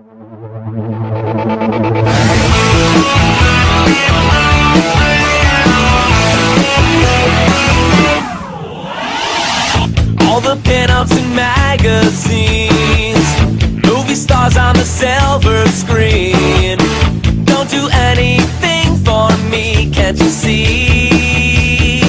All the pinups in magazines, movie stars on the silver screen, don't do anything for me, can't you see?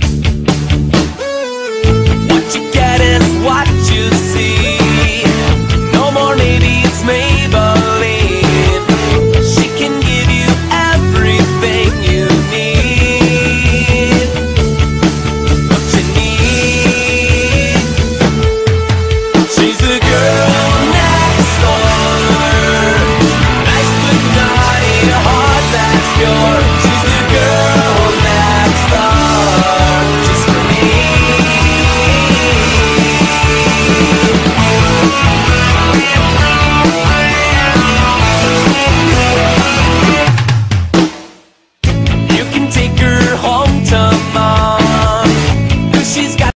What you get is what you see. No more maybe it's Maybelline. She can give you everything you need. What you need. She's the girl next door. Nice but naughty, a heart that's pure. She's the girl next door, just for me. You can take her home to mom, 'cause she's got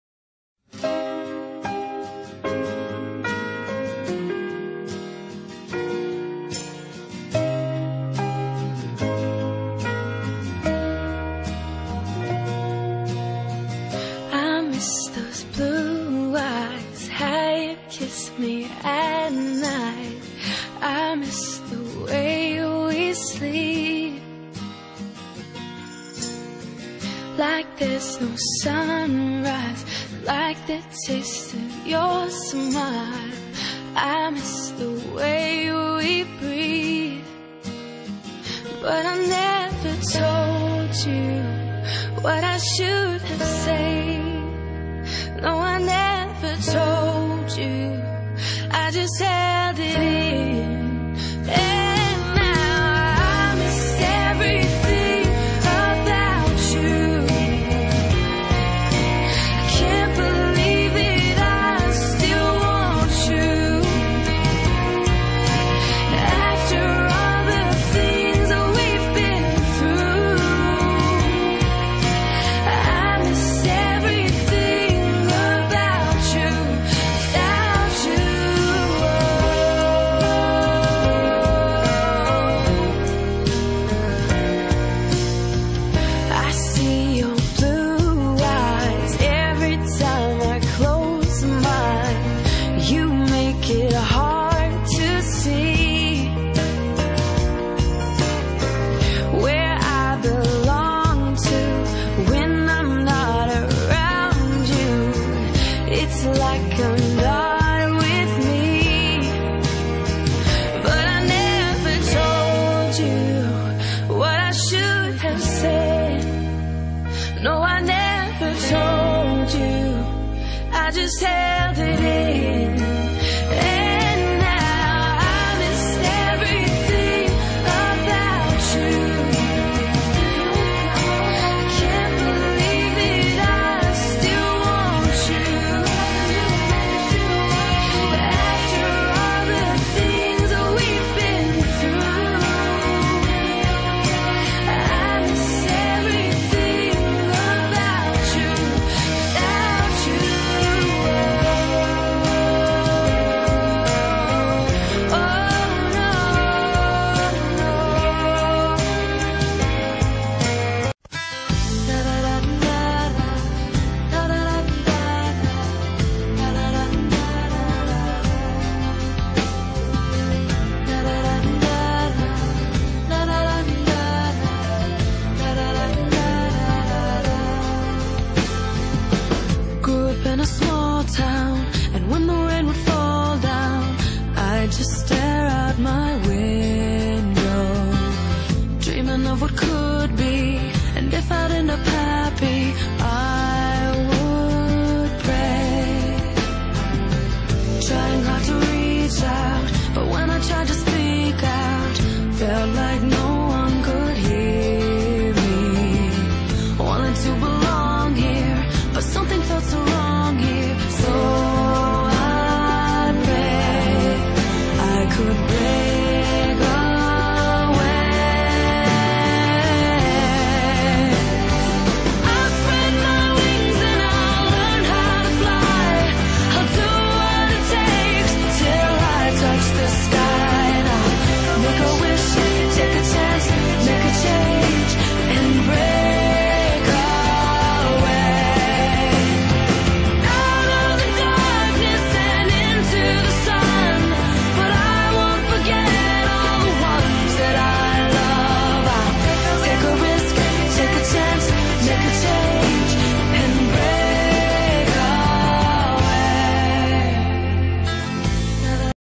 I miss those blue eyes, how you kiss me at night. I miss the way we sleep, like there's no sunrise, like the taste of your smile. I miss the way we breathe, but I never told you what I should have said. No, I never told you, I just held it in. And now I miss everything about you. I can't believe that I still want you. After all the things that we've been through, I miss everything about you, without you. I see your blue eyes every time I close mine. You make it hard to see where I belong to when I'm not around you. It's like I'm not with me, but I never told you what I should have said. No, I never told you, I just held it in. And now I miss everything about you. I can't believe that I still want you. After all the things that we've been through, I miss everything about you, without you. Grew up in a small town, and when the rain would fall down, I'd just stare out my window, dreaming of what could be. And if I'd end up happy, I would pray, trying hard to reach out, but when I tried to speak out, felt like no one could hear me. Wanted to belong here, but something felt so wrong here. So I prayed I could